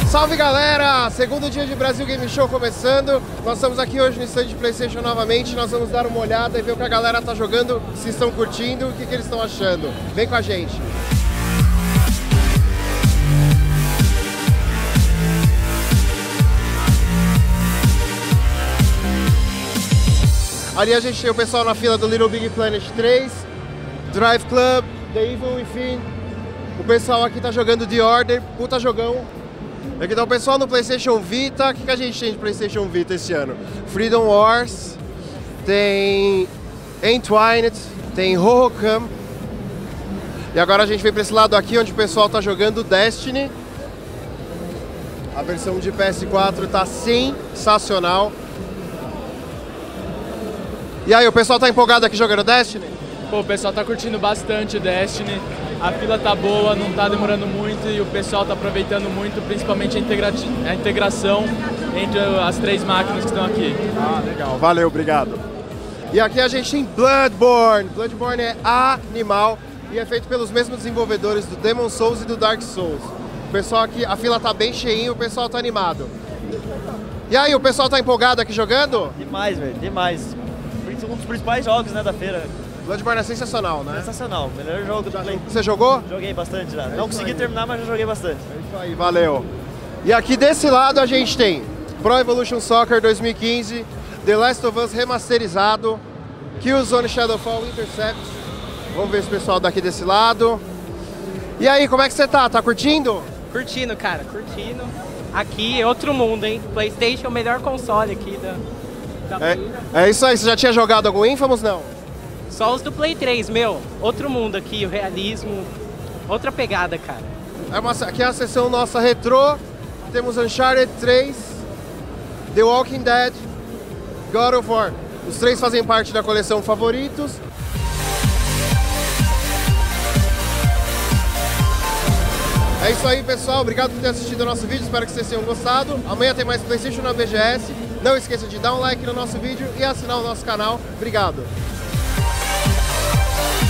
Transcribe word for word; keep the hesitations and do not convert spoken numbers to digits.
Salve galera! Segundo dia de Brasil Game Show começando. Nós estamos aqui hoje no stand de PlayStation novamente. Nós vamos dar uma olhada e ver o que a galera tá jogando, se estão curtindo, o que, que eles estão achando. Vem com a gente! Ali a gente tem o pessoal na fila do Little Big Planet três, Drive Club, The Evil Within. O pessoal aqui tá jogando The Order, puta jogão. Aqui tá o pessoal no PlayStation Vita. O que, que a gente tem de PlayStation Vita esse ano? Freedom Wars, tem Entwined, tem Hohokam. E agora a gente vem pra esse lado aqui onde o pessoal tá jogando Destiny. A versão de P S quatro tá sensacional. E aí, o pessoal tá empolgado aqui jogando Destiny? Pô, o pessoal tá curtindo bastante o Destiny, a fila tá boa, não tá demorando muito e o pessoal tá aproveitando muito, principalmente a, integra a integração entre as três máquinas que estão aqui. Ah, legal. Valeu, obrigado. E aqui a gente tem Bloodborne. Bloodborne é animal e é feito pelos mesmos desenvolvedores do Demon's Souls e do Dark Souls. O pessoal aqui, a fila tá bem cheinha, o pessoal tá animado. E aí, o pessoal tá empolgado aqui jogando? Demais, velho, demais. Um dos principais jogos, né, da feira. Bloodborne é sensacional, né? Sensacional, melhor jogo do Play. Você jogou? Joguei bastante já. É Não consegui aí. terminar, mas já joguei bastante. É isso aí, valeu. E aqui desse lado a gente tem Pro Evolution Soccer dois mil e quinze, The Last of Us remasterizado, Killzone Shadowfall Intercept. Vamos ver esse pessoal daqui desse lado. E aí, como é que você tá? Tá curtindo? Curtindo, cara, curtindo. Aqui é outro mundo, hein? PlayStation é o melhor console aqui da... É, é isso aí, você já tinha jogado algum Infamous, não? Só os do Play três, meu. Outro mundo aqui, o realismo, outra pegada, cara. É uma, aqui é a sessão nossa retrô, temos Uncharted três, The Walking Dead, God of War. Os três fazem parte da coleção favoritos. É isso aí, pessoal. Obrigado por ter assistido o nosso vídeo. Espero que vocês tenham gostado. Amanhã tem mais PlayStation na B G S. Não esqueça de dar um like no nosso vídeo e assinar o nosso canal. Obrigado.